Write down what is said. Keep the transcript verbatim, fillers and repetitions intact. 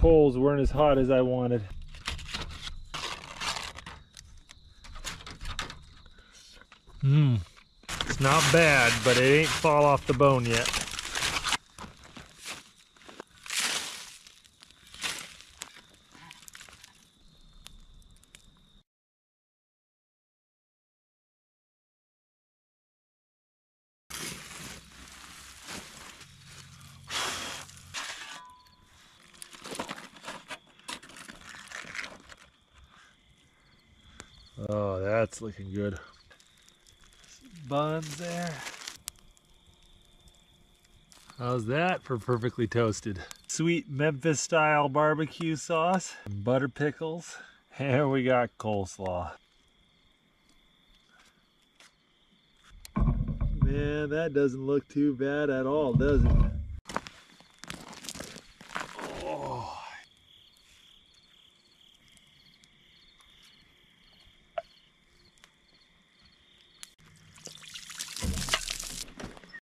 coals weren't as hot as I wanted. Mmm. It's not bad, but it ain't fall off the bone yet. Oh, that's looking good. Some buns there. How's that for perfectly toasted? Sweet Memphis style barbecue sauce, butter pickles, and we got coleslaw. Man, that doesn't look too bad at all, does it?